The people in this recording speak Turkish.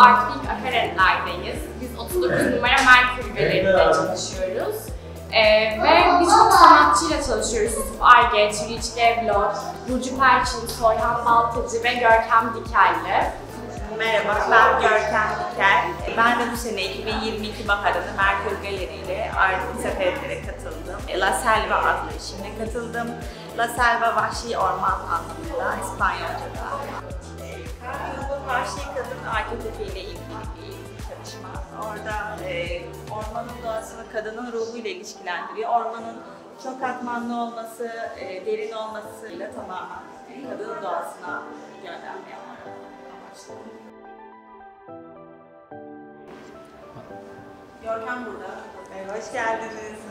Artvin Akaretler'deyiz. Biz 39 numara Merkür Galeri'de çalışıyoruz. Ve birçok sanatçıyla çalışıyoruz. Yusuf Arge, Tüliç Devlot, Burcu Perçin, Soyhan Baltacı ve Görkem Dikelli. Merhaba, ben Görkem Dikel. Ben de bu sene 2022 baharında Merkür Galeri ile Artvin Seferlere katıldım. La Selva adlı işimle katıldım. La Selva vahşi orman anlamında İspanyolca'da. Bu vahşi kadın arketipiyle ilgili bir çalışma. Orada ormanın doğasını kadının ruhuyla ilişkilendiriyor. Ormanın çok katmanlı olması, derin olmasıyla tamamen kadının doğasına göndermeye amaçlı. Görkem burada. Hoş geldiniz.